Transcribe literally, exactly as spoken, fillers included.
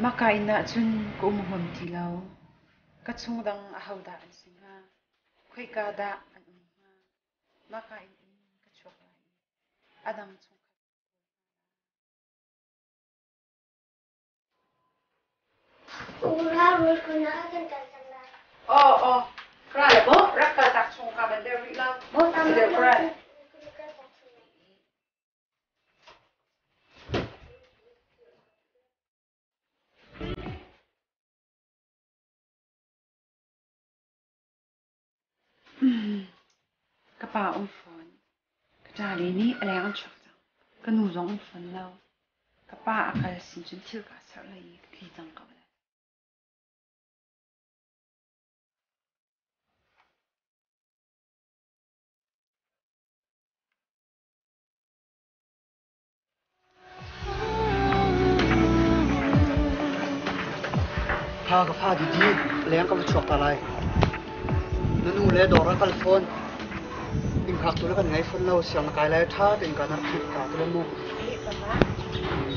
makain na chun ko umuhom tilaw kachung dang ahawda an singa khoi ka da an umha makain in kachok lai adang chung ura rul kuna kan kan sala oh oh krai bo rakka tak chung ka ban der law bo tam der krai kapa um phone kajali ni alang an chok jang kanu zong um phone law kapa akal sin chun thil ka sar lai ki jang ka wala pha ka pha di di leng ka chok ta lai nanu le dor kal phone in khak tu la kan ngai phone lo siam kai lai tha tin ka na khit ka tu mu